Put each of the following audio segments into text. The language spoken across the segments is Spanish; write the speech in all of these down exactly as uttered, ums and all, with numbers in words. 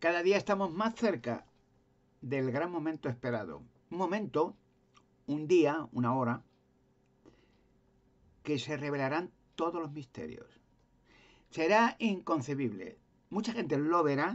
Cada día estamos más cerca del gran momento esperado. Un momento, un día, una hora, que se revelarán todos los misterios. Será inconcebible. Mucha gente lo verá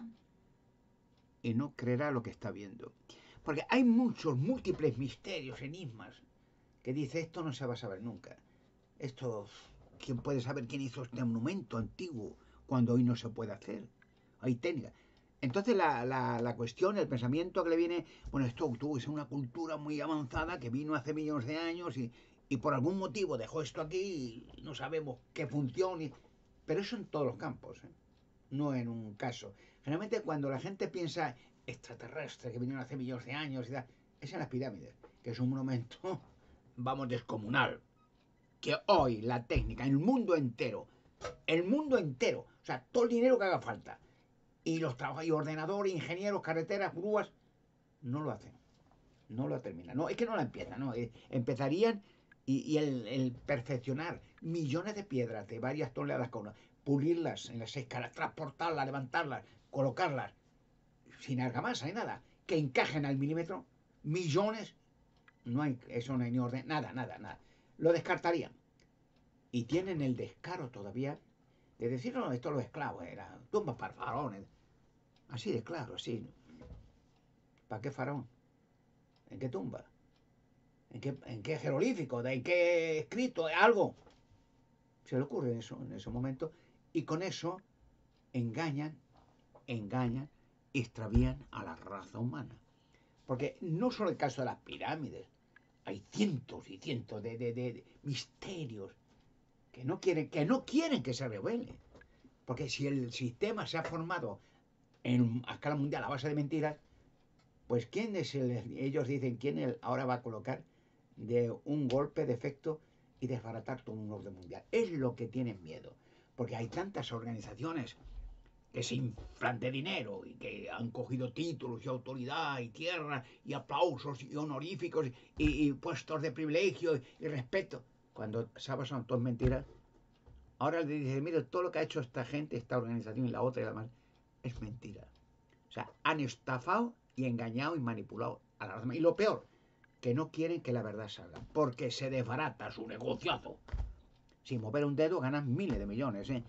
y no creerá lo que está viendo. Porque hay muchos, múltiples misterios, enigmas, que dice esto no se va a saber nunca. Esto, ¿quién puede saber quién hizo este monumento antiguo cuando hoy no se puede hacer? Hay técnica. Entonces la, la, la cuestión, el pensamiento que le viene, bueno, esto tuvo que ser una cultura muy avanzada que vino hace millones de años y, y por algún motivo dejó esto aquí y no sabemos qué funciona. Pero eso en todos los campos, ¿eh? No en un caso. Generalmente cuando la gente piensa extraterrestre que vinieron hace millones de años y tal, es en las pirámides, que es un monumento, vamos, descomunal. Que hoy la técnica, el mundo entero, el mundo entero, o sea, todo el dinero que haga falta, y los trabajos, y ordenadores, ingenieros, carreteras, grúas, no lo hacen, no lo terminan. No, es que no la empiezan, no, eh, empezarían y, y el, el, perfeccionar millones de piedras de varias toneladas cada una, pulirlas en las escalas, transportarlas, levantarlas, colocarlas, sin argamasa ni nada, que encajen al milímetro, millones, no hay, eso no hay ni orden, nada, nada, nada. Lo descartarían. Y tienen el descaro todavía de decir, no, esto los esclavos eran tumbas para faraones. Así de claro, así. ¿Para qué faraón? ¿En qué tumba? ¿En qué, en qué jeroglífico? ¿En qué escrito? ¿Algo? Se le ocurre eso en ese momento y con eso engañan, engañan y extravían a la raza humana. Porque no solo el caso de las pirámides, hay cientos y cientos de, de, de, de misterios que no quieren que no quieren que se revele. Porque si el sistema se ha formado en, a escala mundial a base de mentiras, pues ¿quién es el, ellos dicen quién el, ahora va a colocar de un golpe de efecto y desbaratar todo un orden mundial? Es lo que tienen miedo. Porque hay tantas organizaciones que se inflan de dinero y que han cogido títulos y autoridad y tierra y aplausos y honoríficos y, y puestos de privilegio y, y respeto. Cuando sabes son todas mentiras, ahora le dices, mire, todo lo que ha hecho esta gente, esta organización y la otra y la demás, es mentira. O sea, han estafado y engañado y manipulado a la demás. Y lo peor, que no quieren que la verdad salga, porque se desbarata su negociazo. Sin mover un dedo ganan miles de millones, ¿eh?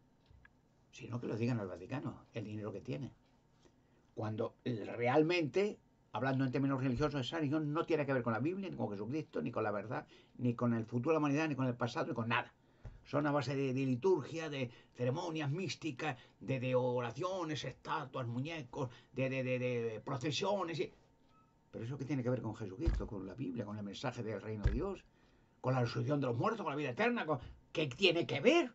Sino que lo digan al Vaticano, el dinero que tiene. Cuando realmente, hablando en términos religiosos, esa religión no tiene que ver con la Biblia, ni con Jesucristo, ni con la verdad, ni con el futuro de la humanidad, ni con el pasado, ni con nada. Son a base de, de liturgia, de ceremonias místicas, de, de oraciones, estatuas, muñecos, de, de, de, de procesiones. Y... Pero eso qué tiene que ver con Jesucristo, con la Biblia, con el mensaje del reino de Dios, con la resurrección de los muertos, con la vida eterna. Con... ¿Qué tiene que ver?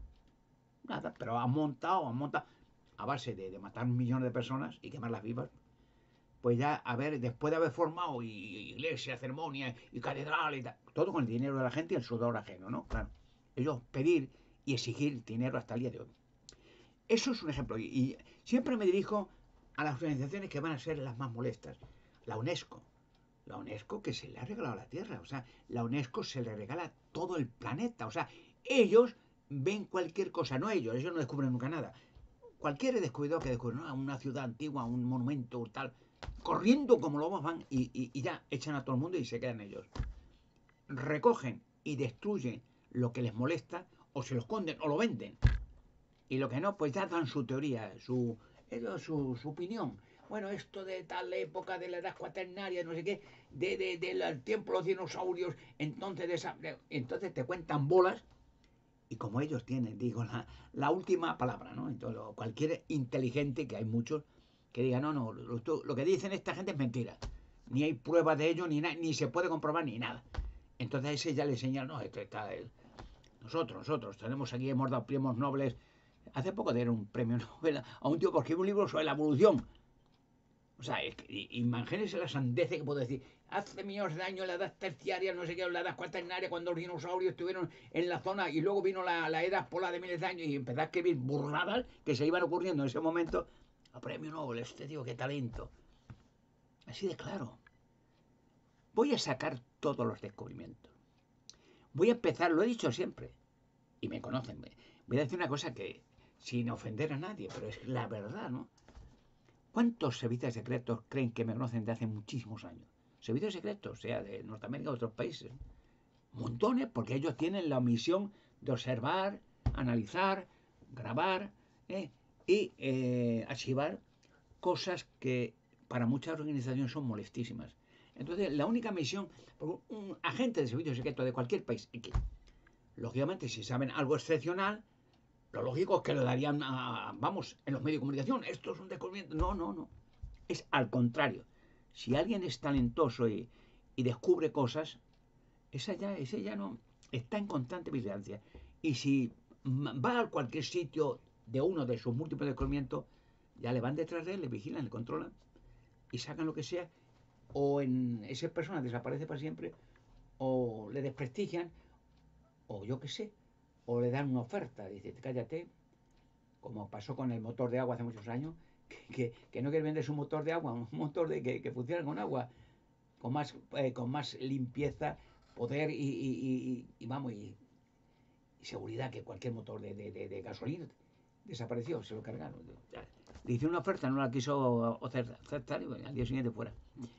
Nada, pero han montado, han montado a base de, de matar millones de personas y quemarlas vivas. Pues ya, a ver, después de haber formado y, y iglesia, ceremonia y catedral y tal, todo con el dinero de la gente y el sudor ajeno, ¿no? Claro. Ellos pedir y exigir dinero hasta el día de hoy. Eso es un ejemplo. Y, y siempre me dirijo a las organizaciones que van a ser las más molestas. La UNESCO. La UNESCO que se le ha regalado a la Tierra. O sea, la UNESCO se le regala todo el planeta. O sea, ellos ven cualquier cosa, no ellos, ellos no descubren nunca nada. Cualquier descuido que descubre, ¿no? Una ciudad antigua, un monumento, tal, corriendo como lobos van y, y, y ya echan a todo el mundo y se quedan ellos. Recogen y destruyen lo que les molesta o se lo esconden o lo venden. Y lo que no, pues ya dan su teoría, su, su, su opinión. Bueno, esto de tal época de la edad cuaternaria, no sé qué, de, de, de, del tiempo de los dinosaurios, entonces, de esa, de, entonces te cuentan bolas y como ellos tienen, digo, la, la última palabra, ¿no? Entonces, cualquier inteligente, que hay muchos, que diga, no, no, lo, lo que dicen esta gente es mentira. Ni hay pruebas de ello, ni, na, ni se puede comprobar, ni nada. Entonces a ese ya le señalan, no, esto está... El, nosotros, nosotros, tenemos aquí, hemos dado premios nobles. Hace poco dieron un premio Nobel a un tío que escribió un libro sobre la evolución. O sea, es que, imagínense la sandez que puedo decir. Hace millones de años la edad terciaria, no sé qué, la edad cuaternaria, cuando los dinosaurios estuvieron en la zona y luego vino la, la edad polar de miles de años y empezó a escribir burradas que se iban ocurriendo en ese momento. A premio Nobel, este tío, qué talento. Así de claro. Voy a sacar todos los descubrimientos. Voy a empezar, lo he dicho siempre, y me conocen. Voy a decir una cosa que, sin ofender a nadie, pero es la verdad, ¿no? ¿Cuántos servicios secretos creen que me conocen de hace muchísimos años? Servicios secretos, sea de Norteamérica o otros países. Montones, porque ellos tienen la misión de observar, analizar, grabar ¿eh? y eh, archivar cosas que para muchas organizaciones son molestísimas. Entonces, la única misión, un agente de servicio secreto de cualquier país, y que, lógicamente, si saben algo excepcional, lo lógico es que lo darían, a, vamos, en los medios de comunicación. Esto es un descubrimiento. No, no, no. Es al contrario. Si alguien es talentoso y, y descubre cosas, esa ya, ese ya no está en constante vigilancia. Y si va a cualquier sitio de uno de sus múltiples descubrimientos, ya le van detrás de él, le vigilan, le controlan y sacan lo que sea, o en esa persona desaparece para siempre, o le desprestigian, o yo qué sé, o le dan una oferta, dice, cállate, como pasó con el motor de agua hace muchos años, que, que, que no quiere vender su motor de agua, un motor de que, que funciona con agua, con más, eh, con más limpieza, poder y, y, y, y vamos, y, y, seguridad que cualquier motor de, de, de, de gasolina. Desapareció, se lo cargaron. Le hicieron una oferta, no la quiso aceptar y bueno, al día siguiente fuera.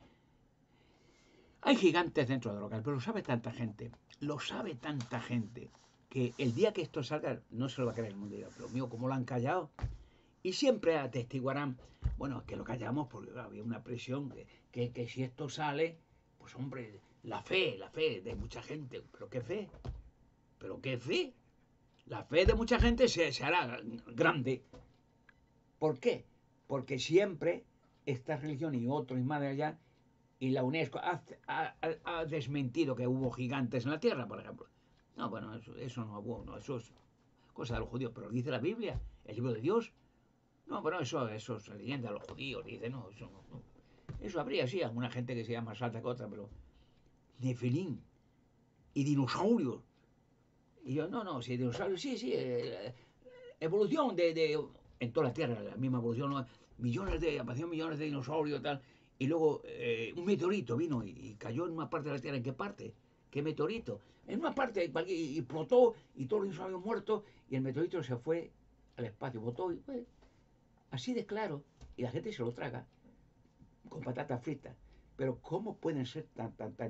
Hay gigantes dentro de local, pero lo sabe tanta gente, lo sabe tanta gente, que el día que esto salga no se lo va a creer el mundo. Pero mío, ¿cómo lo han callado? Y siempre atestiguarán, bueno, que lo callamos porque claro, había una presión, que, que, que si esto sale, pues hombre, la fe, la fe de mucha gente. ¿Pero qué fe? ¿Pero qué fe? La fe de mucha gente se, se hará grande. ¿Por qué? Porque siempre esta religión y otros y más de allá, y la UNESCO ha, ha, ha, desmentido que hubo gigantes en la tierra, por ejemplo. No, bueno, eso, eso no hubo, no, eso es cosa de los judíos, pero lo dice la Biblia, el libro de Dios. No, bueno, eso, eso es leyenda de los judíos, dice, no, eso no, no. Eso habría, sí, alguna gente que sea más alta que otra, pero Nefilín y dinosaurios. Y yo, no, no, si dinosaurios, sí, sí, eh, evolución de, de, en toda la Tierra, la misma evolución, ¿no? Millones de, aparecieron millones de dinosaurios y tal, y luego eh, un meteorito vino y, y cayó en una parte de la Tierra. ¿En qué parte? ¿Qué meteorito? En una parte, y, y explotó, y todos los dinosaurios muertos, y el meteorito se fue al espacio, botó, y pues, así de claro, y la gente se lo traga, con patatas fritas. Pero ¿cómo pueden ser tan, tan, tan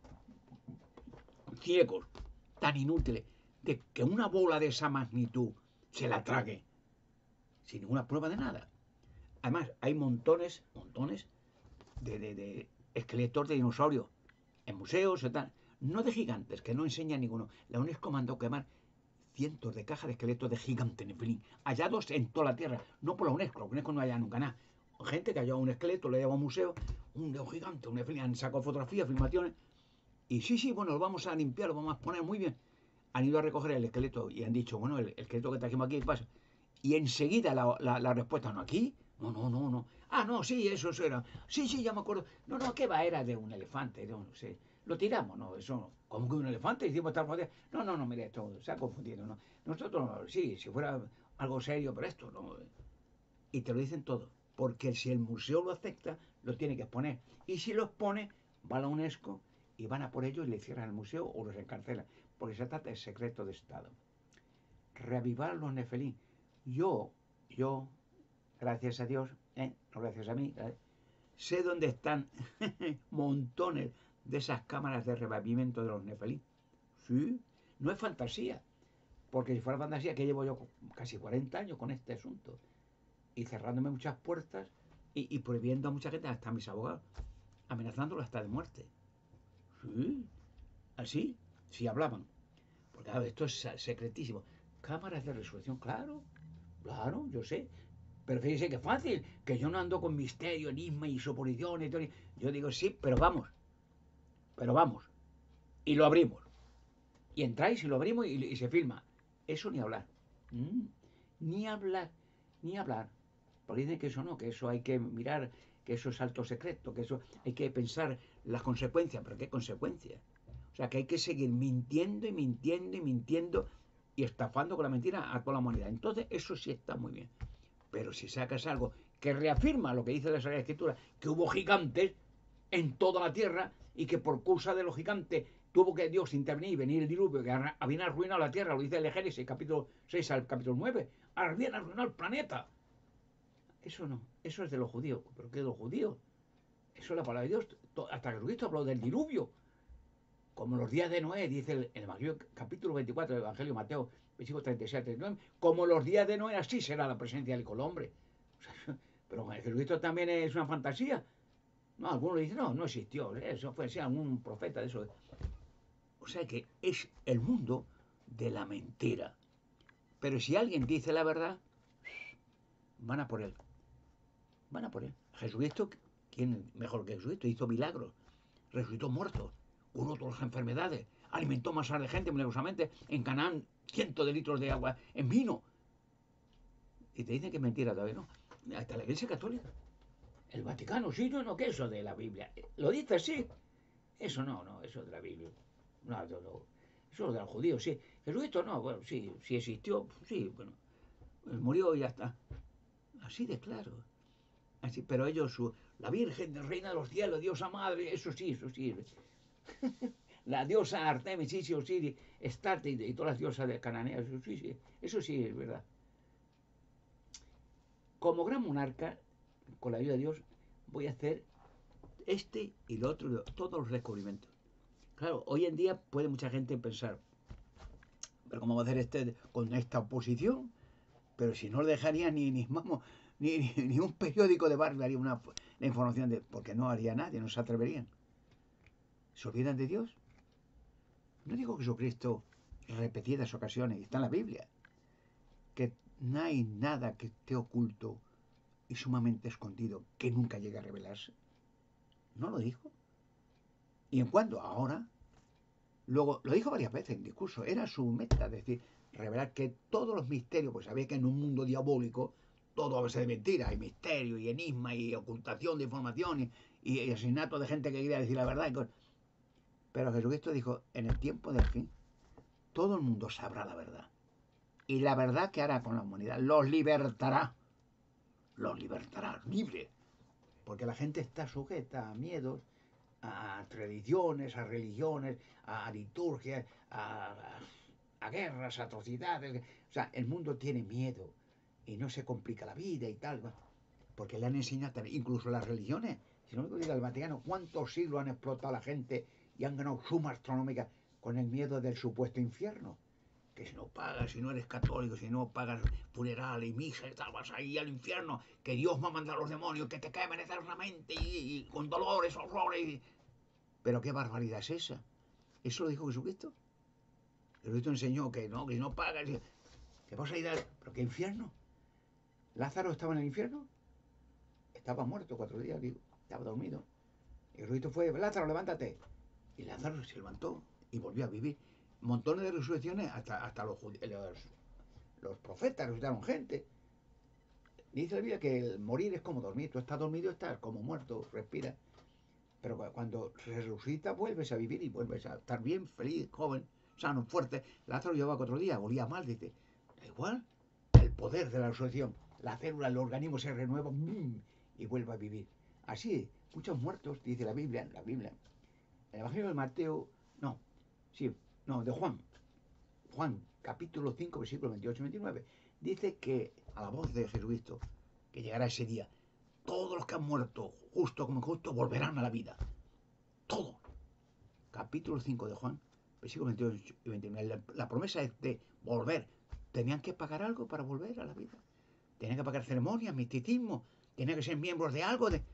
ciegos, tan inútiles, de que una bola de esa magnitud se la trague sin ninguna prueba de nada? Además, hay montones, montones de, de, de esqueletos de dinosaurios en museos y tal, no de gigantes, que no enseñan ninguno. La UNESCO mandó quemar cientos de cajas de esqueletos de gigantes Nefilín, hallados en toda la Tierra, no por la UNESCO, la UNESCO no halla nunca nada. Gente que halló un esqueleto, lo lleva a un museo, un dedo gigante, un Nefilín, han sacado fotografías, filmaciones, y sí, sí, bueno, lo vamos a limpiar, lo vamos a poner muy bien. Han ido a recoger el esqueleto y han dicho, bueno, el, el esqueleto que trajimos aquí, ¿qué pasa? Y enseguida la, la, la respuesta, no, aquí, no, no, no, no. Ah, no, sí, eso era. Sí, sí, ya me acuerdo. No, no, ¿qué va? Era de un elefante, no, no sé. Lo tiramos, no, eso no. ¿Cómo que un elefante? Hicimos tal cosa. No, no, no, mire, esto se ha confundido, no. Nosotros, sí, si fuera algo serio, pero esto no. Y te lo dicen todo. Porque si el museo lo acepta, lo tiene que exponer. Y si lo expone, va a la UNESCO y van a por ellos y le cierran el museo o los encarcelan. Porque se trata de secreto de Estado. Reavivar los Nefilín. Yo, yo, gracias a Dios, ¿eh? No gracias a mí, ¿eh? Sé dónde están montones de esas cámaras de revivimiento de los Nefilín. Sí, no es fantasía. Porque si fuera fantasía, que llevo yo casi cuarenta años con este asunto. Y cerrándome muchas puertas y, y prohibiendo a mucha gente, hasta a mis abogados, amenazándolos hasta de muerte. Sí, así, sí hablaban. Porque claro, esto es secretísimo. Cámaras de resolución, claro, claro, yo sé. Pero fíjese que fácil, que yo no ando con misterio, enigma y suposiciones y todo. Yo digo, sí, pero vamos, pero vamos. Y lo abrimos. Y entráis y lo abrimos y, y se filma. Eso ni hablar. Mm, ni hablar, ni hablar. Porque dicen que eso no, que eso hay que mirar, que eso es alto secreto, que eso hay que pensar las consecuencias. ¿Pero qué consecuencias? O sea, que hay que seguir mintiendo y mintiendo y mintiendo y estafando con la mentira a toda la humanidad. Entonces, eso sí está muy bien. Pero si sacas algo que reafirma lo que dice la Sagrada Escritura, que hubo gigantes en toda la tierra y que por causa de los gigantes tuvo que Dios intervenir y venir el diluvio, que habían arruinado la tierra, lo dice el Génesis, capítulo seis al capítulo nueve, habían arruinado el planeta. Eso no, eso es de los judíos. ¿Pero qué de los judíos? Eso es la palabra de Dios. Hasta Jesucristo habló del diluvio. Como los días de Noé, dice el, el Evangelio, capítulo veinticuatro del Evangelio de Mateo, versículo treinta y seis a treinta y nueve. Como los días de Noé, así será la presencia del Hijo del Hombre. O sea, pero Jesucristo también es una fantasía. No, algunos dicen, no, no existió. Eso fue así, algún profeta de eso. O sea que es el mundo de la mentira. Pero si alguien dice la verdad, van a por él. Van a por él. Jesucristo, ¿quién mejor que Jesucristo? Hizo milagros, resucitó muertos, curó todas las enfermedades, alimentó masas de gente milagrosamente. En Canaán, cientos de litros de agua en vino. Y te dicen que es mentira todavía, ¿no? Hasta la Iglesia Católica. El Vaticano, sí, no, no, que eso de la Biblia. Lo dice así. Eso no, no, eso de la Biblia. No, no, no. Eso es de los judíos, sí. Jesucristo no, bueno, sí, sí existió, sí, bueno, murió y ya está. Así de claro. Así, pero ellos, su, la Virgen, Reina de los Cielos, Diosa Madre, eso sí, eso sí. La diosa Artemis, sí, sí, Osiris, Estarte y, y todas las diosas de cananeas, eso sí, sí, eso sí es verdad. Como gran monarca, con la ayuda de Dios, voy a hacer este y lo otro, todos los descubrimientos. Claro, hoy en día puede mucha gente pensar, pero ¿cómo va a hacer este con esta oposición? Pero si no le dejaría ni, ni vamos, ni, ni, ni un periódico de barrio haría una, la información de, porque no haría nadie, no se atreverían. ¿Se olvidan de Dios? No digo que Jesucristo repetidas ocasiones, está en la Biblia, que no hay nada que esté oculto y sumamente escondido que nunca llegue a revelarse. ¿No lo dijo? ¿Y en cuándo? Ahora. Luego, lo dijo varias veces en discurso, era su meta, es decir, revelar que todos los misterios, pues sabía que en un mundo diabólico todo a base de mentira, hay misterio y enigma y ocultación de información y, y, y asesinato de gente que quería decir la verdad. Y cosas. Pero Jesucristo dijo, en el tiempo del fin, todo el mundo sabrá la verdad. Y la verdad que hará con la humanidad, los libertará, los libertará, libre. Porque la gente está sujeta a miedos, a tradiciones, a religiones, a liturgias, a, a, a guerras, a atrocidades. O sea, el mundo tiene miedo y no se complica la vida y tal. Porque le han enseñado también, incluso las religiones. Si no me diga el Vaticano, ¿cuántos siglos han explotado a la gente y han ganado suma astronómica con el miedo del supuesto infierno? Que si no pagas, si no eres católico, si no pagas funeral y misa y tal, vas ahí al infierno, que Dios va a mandar a los demonios que te quemen eternamente y, y con dolores, horrores. Y... Pero qué barbaridad es esa. ¿Eso lo dijo Jesucristo? Jesucristo enseñó que no, que si no pagas, que vas a ir al... ¿Pero qué infierno? ¿Lázaro estaba en el infierno? Estaba muerto cuatro días, digo, estaba dormido. Y Jesucristo fue, Lázaro, levántate. Y Lázaro se levantó y volvió a vivir. Montones de resurrecciones, hasta, hasta los, los, los profetas resucitaron gente. Dice la Biblia que el morir es como dormir. Tú estás dormido, estás como muerto, respiras. Pero cuando resucitas, vuelves a vivir y vuelves a estar bien, feliz, joven, sano, fuerte. Lázaro llevaba cuatro días, volía mal, dice. Da igual, el poder de la resurrección. La célula, el organismo se renueva ¡bum! Y vuelve a vivir. Así, muchos muertos, dice la Biblia, la Biblia. El Evangelio de Mateo, no, sí, no, de Juan. Juan, capítulo cinco, versículos veintiocho y veintinueve. Dice que, a la voz de Jesucristo, que llegará ese día, todos los que han muerto, justo como injusto, volverán a la vida. Todo. Capítulo cinco de Juan, versículos veintiocho y veintinueve. La, la promesa es de volver. Tenían que pagar algo para volver a la vida. Tenían que pagar ceremonias, misticismo. Tenían que ser miembros de algo. De...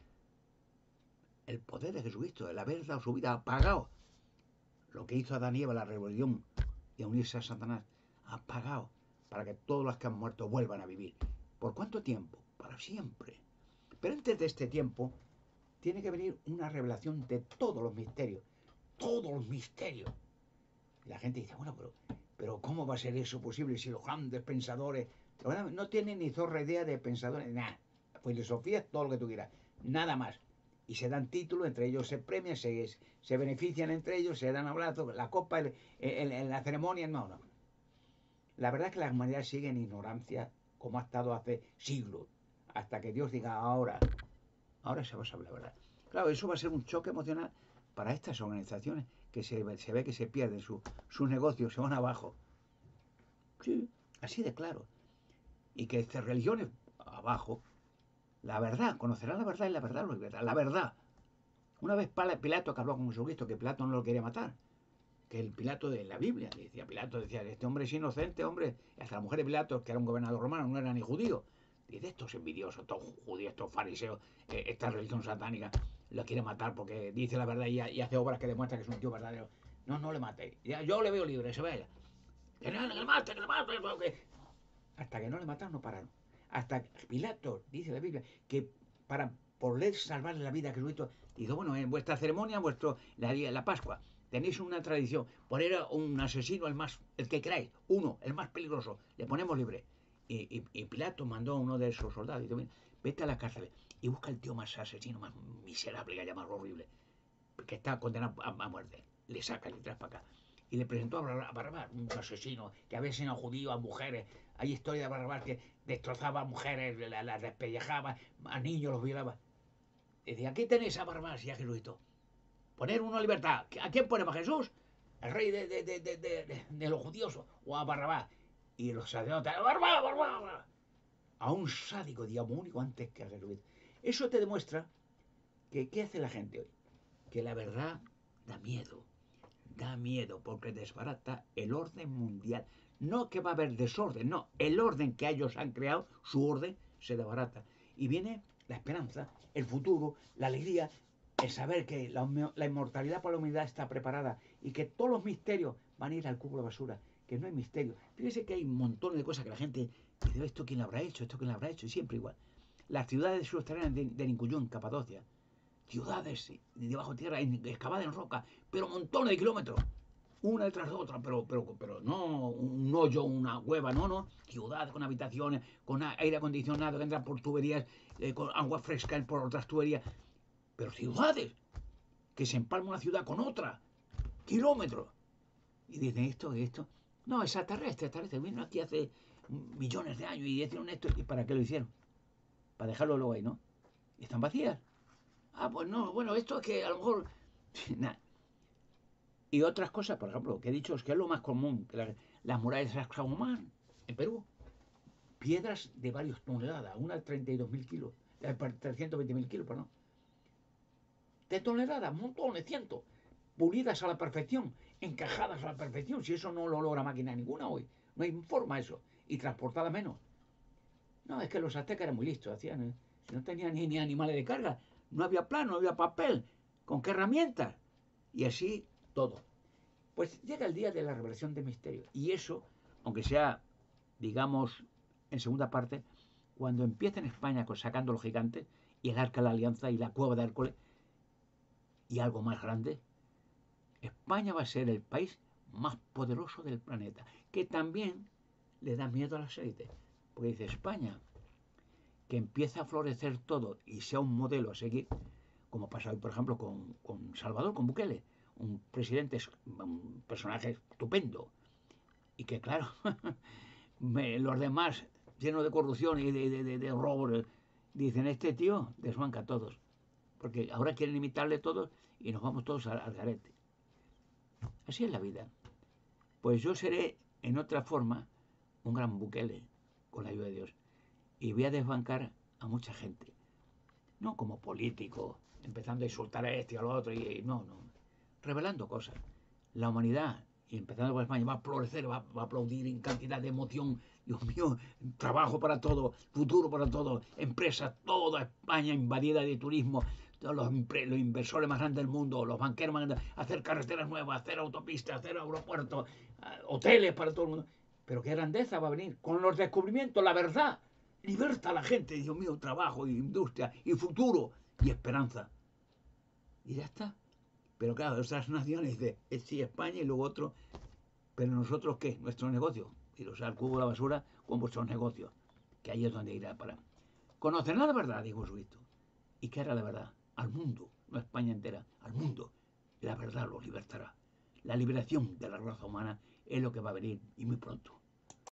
El poder de Jesucristo, el haber dado su vida, ha pagado. Lo que hizo Adán y Eva, la rebelión y a unirse a Satanás, ha pagado para que todos los que han muerto vuelvan a vivir. ¿Por cuánto tiempo? Para siempre. Pero antes de este tiempo, tiene que venir una revelación de todos los misterios. Todos los misterios. Y la gente dice, bueno, pero, pero ¿cómo va a ser eso posible si los grandes pensadores no tienen ni zorra idea de pensadores? Nada. Filosofía es todo lo que tú quieras. Nada más. Y se dan títulos, entre ellos se premian, se, se benefician entre ellos, se dan abrazos, la copa, el, el, el, la ceremonia, no, no. La verdad es que la humanidad sigue en ignorancia como ha estado hace siglos, hasta que Dios diga ahora, ahora se va a saber la verdad. Claro, eso va a ser un choque emocional para estas organizaciones que se, se ve que se pierden, su, sus negocios se van abajo. Sí, así de claro. Y que estas religiones abajo, La verdad, conocerán la verdad y la verdad los libertará. La verdad. Una vez Pilato que habló con Jesucristo, que Pilato no lo quería matar, que el Pilato de la Biblia, decía Pilato, decía, este hombre es inocente, hombre, y hasta la mujer de Pilato, que era un gobernador romano, no era ni judío. Dice, estos envidiosos, estos judíos, estos fariseos, eh, esta religión satánica, lo quiere matar porque dice la verdad y, y hace obras que demuestran que es un tío verdadero. No, no le matéis. Ya, yo le veo libre, se vaya. Que no, que le mate, que le mate. Que... Hasta que no le mataron, no pararon. Hasta Pilato, dice la Biblia, que para poder salvarle la vida a Jesucristo, dice, bueno, en vuestra ceremonia, vuestro, la, la Pascua, tenéis una tradición, poner a un asesino, el más, el que queráis, uno, el más peligroso, le ponemos libre. Y, y, y Pilato mandó a uno de esos soldados y dijo, vete a la cárcel y busca el tío más asesino, más miserable, que haya más horrible, que está condenado a, a muerte. Le saca y le trae para acá. Y le presentó a Barrabás, un asesino que había sido judío a mujeres. Hay historia de Barrabás que destrozaba a mujeres, las la despellejaba, a niños los violaba. Y decía, aquí tenéis a Barrabás y a Jesucristo. Poner uno a libertad. ¿A quién ponemos? ¿A Jesús? ¿El rey de, de, de, de, de, de los judíos? ¿O a Barrabás? Y los sacerdotes, ¡Barrabás, Barrabás! A un sádico diabólico antes que a Jesucristo. Eso te demuestra que ¿qué hace la gente hoy? Que la verdad da miedo. Da miedo porque desbarata el orden mundial. No que va a haber desorden, no. El orden que ellos han creado, su orden, se desbarata. Y viene la esperanza, el futuro, la alegría, el saber que la, la inmortalidad para la humanidad está preparada y que todos los misterios van a ir al cubo de basura, que no hay misterio. Fíjese que hay un montón de cosas que la gente dice, ¿esto quién lo habrá hecho? ¿Esto quién lo habrá hecho? Y siempre igual. Las ciudades subterráneas de, de Nincuyú, Capadocia, ciudades debajo de tierra, excavadas en roca, pero montones de kilómetros, una detrás de otra, pero, pero, pero no un hoyo, una cueva, no, no, ciudades con habitaciones, con aire acondicionado que entra por tuberías, eh, con agua fresca por otras tuberías, pero ciudades que se empalma una ciudad con otra, kilómetros. Y dicen esto, esto, no, es extraterrestre, extraterrestre, vino aquí hace millones de años y hicieron esto, ¿y para qué lo hicieron? Para dejarlo luego ahí, ¿no? Y están vacías. Ah, pues no, bueno, esto es que a lo mejor... Nah. Y otras cosas, por ejemplo, que he dicho, es que es lo más común, que la, las murallas de Sacsayhuamán, en Perú, piedras de varias toneladas, una de treinta y dos mil kilos, de trescientos veinte mil kilos, perdón. De toneladas, montones, cientos, pulidas a la perfección, encajadas a la perfección, si eso no lo logra máquina ninguna hoy, no hay forma eso, y transportada menos. No, es que los aztecas eran muy listos, hacían, ¿eh? No tenían ni, ni animales de carga, no había plano, no había papel, ¿con qué herramientas? Y así todo. Pues llega el día de la revelación del misterio. Y eso, aunque sea, digamos, en segunda parte, cuando empieza en España sacando los gigantes, y el Arca de la Alianza y la Cueva de Hércules, y algo más grande, España va a ser el país más poderoso del planeta, que también le da miedo a las élites. Porque dice España, que empieza a florecer todo y sea un modelo a seguir, como pasa hoy, por ejemplo, con, con Salvador, con Bukele, un presidente, un personaje estupendo, y que claro, me, los demás, llenos de corrupción y de, de, de, de robo, dicen, este tío desbanca a todos, porque ahora quieren imitarle todos y nos vamos todos al, al garete. Así es la vida. Pues yo seré, en otra forma, un gran Bukele, con la ayuda de Dios, y voy a desbancar a mucha gente, no como político, empezando a insultar a este y al otro, y, y no, no, revelando cosas. La humanidad, y empezando por España, va a florecer, va, va a aplaudir en cantidad de emoción. Dios mío, trabajo para todo, futuro para todo, empresas, toda España invadida de turismo, todos los, los inversores más grandes del mundo, los banqueros más grandes, hacer carreteras nuevas, hacer autopistas, hacer aeropuertos, hoteles para todo el mundo. Pero qué grandeza va a venir con los descubrimientos, la verdad. Liberta a la gente, Dios mío, trabajo, y industria, y futuro, y esperanza. Y ya está. Pero claro, otras naciones dicen, sí, España y luego otro. Pero nosotros, ¿qué? Nuestro negocio. Iros al cubo de la basura con vuestros negocios. Que ahí es donde irá para. Conocerá la verdad, dijo Jesucristo. ¿Y qué hará la verdad? Al mundo, no a España entera, al mundo. La verdad los libertará. La liberación de la raza humana es lo que va a venir y muy pronto.